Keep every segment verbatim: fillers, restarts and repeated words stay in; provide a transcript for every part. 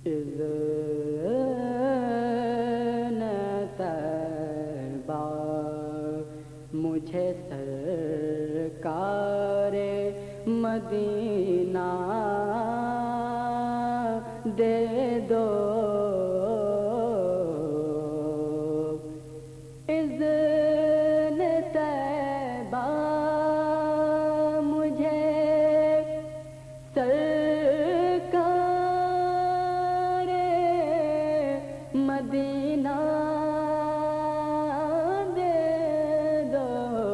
اذن طیبہ مجھے سرکار مدینہ دے دو، اذن طیبہ مجھے سرکار مدینہ دے دو،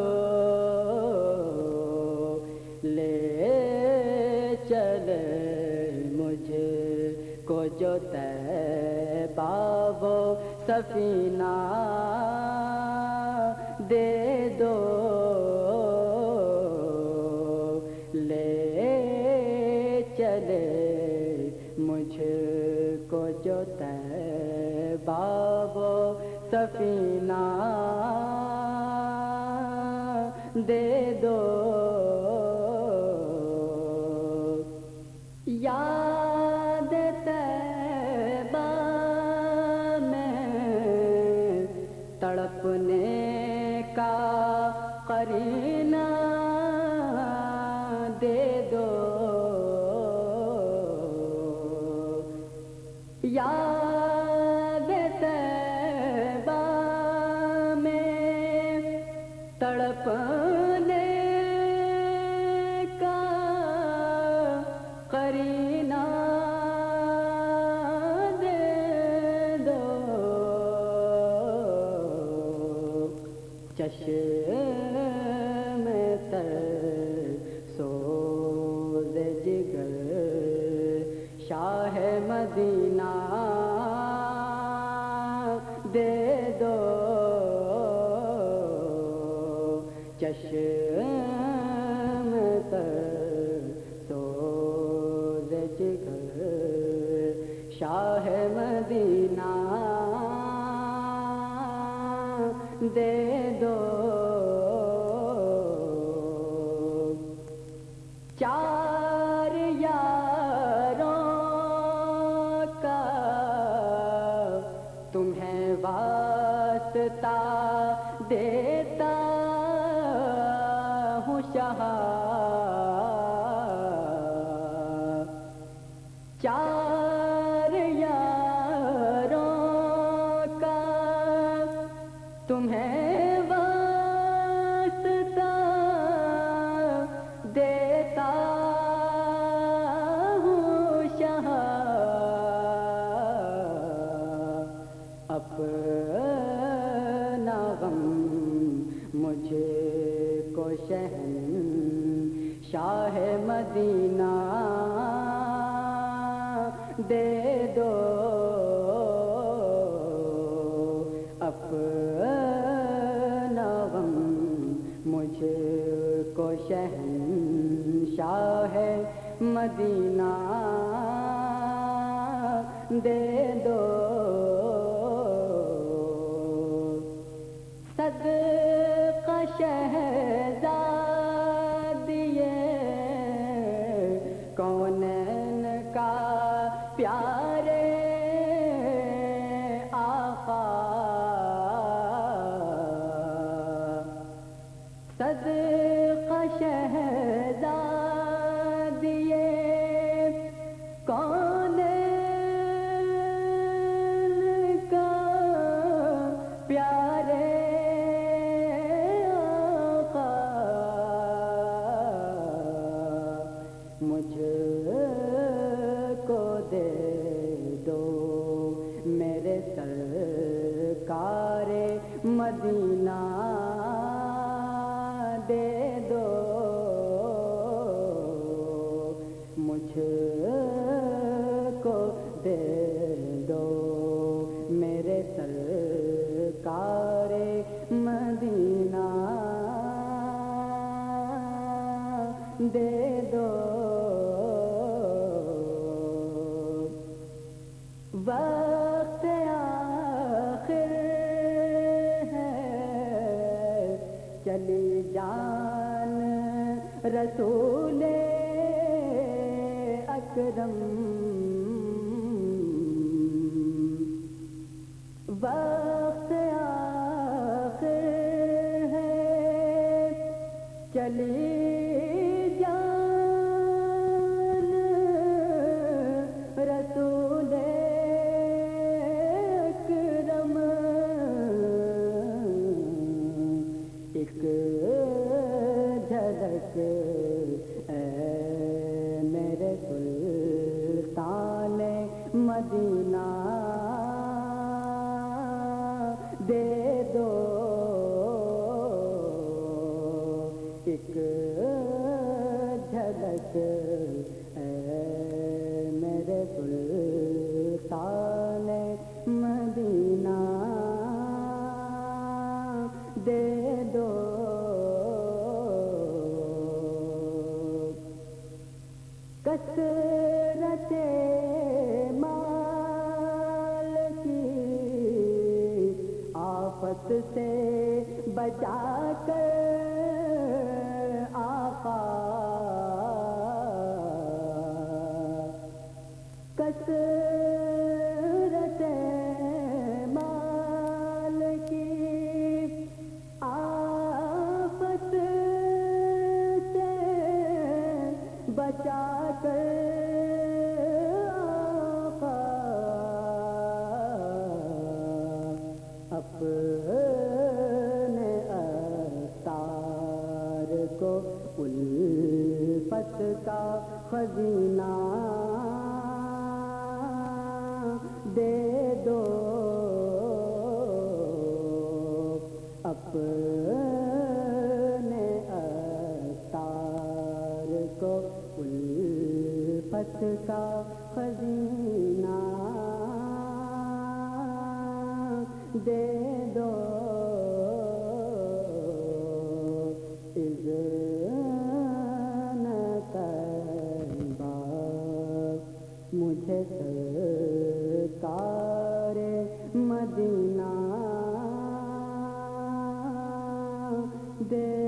لے چلے مجھے کو جو طیبہ وہ سفینہ دے دو، لے چلے مجھ کو جو طیبہ وہ سفینہ دے دو، یاد طیبہ میں تڑپنے کا قرینہ دے دو، یاد طیبہ میں تڑپنے کا قرینہ دے دو، چشم تر سوز جگر شاہ مدینہ دے دو، چشم تر سوز جگر شاہ مدینہ دے دو، چار یاروں کا تمہیں واسطہ دیتا ہوں شاہ، چار یاروں کا تمہیں واسطہ دیتا ہوں شاہ، اپنا غم مجھ کو شہنشاہ مدینہ دے دو، اپنا غم مجھ کو شہنشاہ مدینہ دے دو، صدقہ شہزادیے کونین کا پیارے آقا، صدقہ شہزادیے کونین کا پیارے مجھ کو دے دو میرے سرکار مدینہ دے دو، مجھ کو دے دو میرے سرکار مدینہ دے دو، وقت آخر ہے چلی جان رسول اکرم وقت آخر ہے چلی جان رسول اکرم ایک جھلک اے میرے سلطان مدینہ دے دو ایک جھلک اے میرے سلطان مدینہ دے دو کثرت مال کی آفت سے بچا کر آقا کثرت مال کی آفت سے بچا کر آقا اپنے استار کو الفت کا خزینہ دے دو اپنے استار کو الفت کا خزینہ دے دو اذن کربا مجھے سرکار مدینہ دے